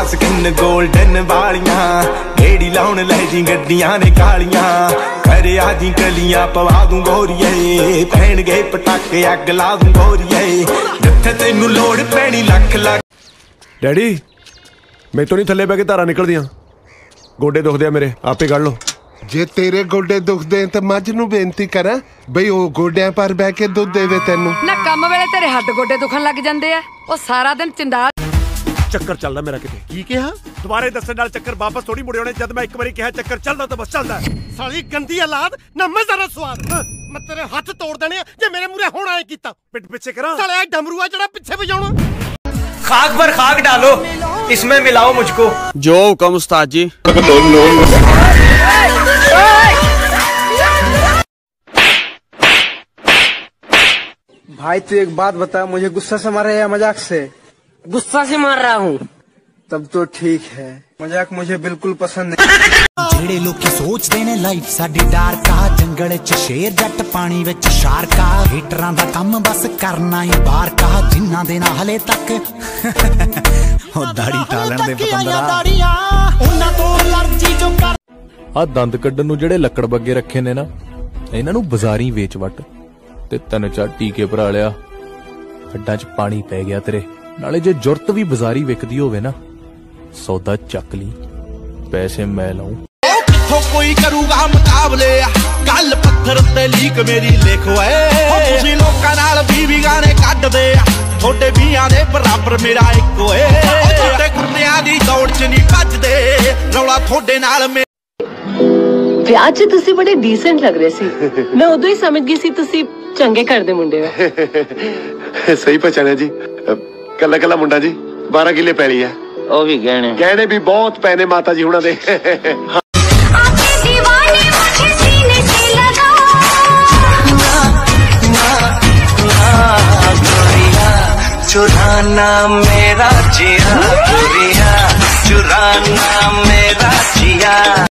Skin golden वालियां गेड़ी लाउन लै जी गड्डियां ने कालियां घरे आजी कलियां पवा दूं गोरिए पैण गए पटाके अग ला दूं गोरिए जिथे तैनू लोड़ पैनी लख लख। डैडी मैं तो नहीं थल्ले बह के धारा निकलदियां गोडे दुखदे मेरे आपे कढ़ लो। जे तेरे गोडे दुखदे ते मझ नूं बेनती करा बई ओ गोडियां पर बह के दुध देवे तैनू ना काम वेले तेरे हड्ड गोडे दुखन लग जांदे आ ओ सारा दिन चंडाल चक्कर चलदा मेरा किते की कहा दोबारे दस्सण नाल चक्कर वापस थोड़ी मुड़े होने जद मैं एक बारी कहा चक्कर चलदा तो बस चलदा। साली गंदी औलाद ना मैं जरा स्वाद मैं तेरे हाथ तोड़ देने जे मेरे मुरे हुण आए कीता पिट पीछे करा साले डमरूआ जड़ा पीछे बजाउणा। खाक पर खाक डालो इसमें मिलाओ मुझको जो हुक्म उस्ताद जी। भाई तू एक बात बता मुझे गुस्सा से मार रहा है या मजाक से? गुस्सा से मार रहा हूँ। तब तो ठीक है मजाक मुझे बिल्कुल पसंद नहीं। जेड़े लोग सोचते ने लाइफ साडी डार्क आ जंगल च शेर जट पानी विच शार्क आ हीटरां दा काम बस करना ही बाहर का जिन्ना देना हले तक ओ दाढ़ी टालन दे पतंदरा उन्ना तो एलर्जी जो कर आ दंद कड्डन नूं जेड़े लक्कड़ बग्गे रखे ने ना इन्हां नूं बाजारी वेच वट ते 3-4 टीके भरा लिया हड्डां च पानी पै गया तेरे नाले जे जुरत भी बाजारी विकदी होवे ना सौदा चक ली पैसे मैं लाऊं। कोई करूगा मुकाबले गल पत्थर ते लीक मेरी लिखो तुसी लोकां नाल भी गाने कड्ड दे थोड़े बीआं दे बराबर मेरा एक होए थोड़े कुत्तियां दी दौड़ च नहीं भजदे रौला थोड़े नाल ਵਿਆਹ 'ਚ ਤੁਸੀਂ ਬੜੇ ਡੀਸੈਂਟ ਲੱਗ ਰਹੇ ਸੀ ਮੈਂ ਉਦੋਂ ਹੀ ਸਮਝ ਗਈ ਸੀ ਤੁਸੀਂ ਚੰਗੇ ਘਰ ਦੇ ਮੁੰਡੇ ਹੋ। ਸਹੀ ਪਛਾਣਿਆ ਜੀ ਕੱਲਾ ਕੱਲਾ ਮੁੰਡਾ ਜੀ 12 ਕਿੱਲੇ ਪੈਲੀ ਹੈ ਉਹ ਵੀ ਗਹਿਣੇ ਵੀ ਬਹੁਤ ਪੈਨੇ ਮਾਤਾ ਜੀ ਹੁਣਾਂ ਦੇ। चुराना मेरा जिया चुराना मेरा